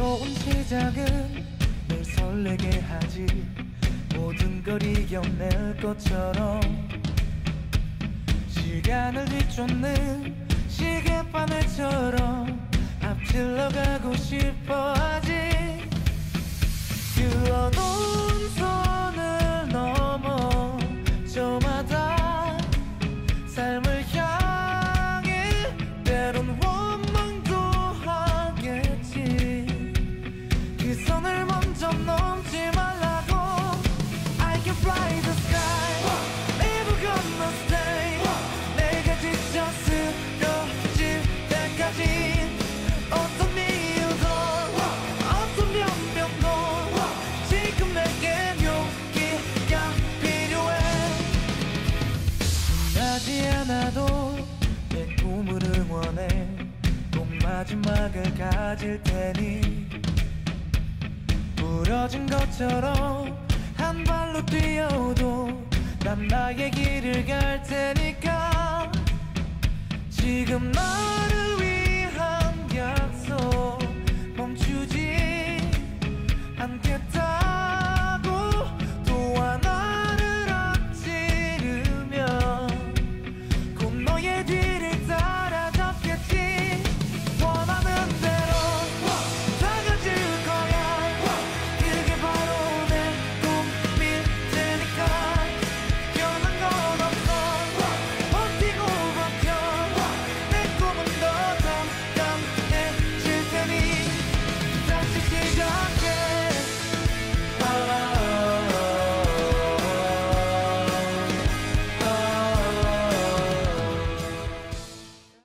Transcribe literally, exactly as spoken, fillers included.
새로운 시작은 늘 설레게 하지. 모든 걸 이겨낼 것처럼 시간을 뒤쫓는 시계바늘처럼 앞질러 가고 싶어 하지. 그어놓은 손을 넘어 저마다 삶을 향해 때론 원망도 하겠지. 그 선을 먼저 넘지 말라고. I can fly the sky, never gonna stay. 내가 지쳐 쓰러질 때까지 어떤 이유도 어떤 변명도 지금 내겐 용기가 필요해. 나지 않아도 내 꿈을 응원해. 꼭 마지막을 가질 테니 부러진 것처럼 한 발로 뛰어도 난 나의 길을 갈 테니까. 지금 너를 위한 약속 멈추지 않겠다.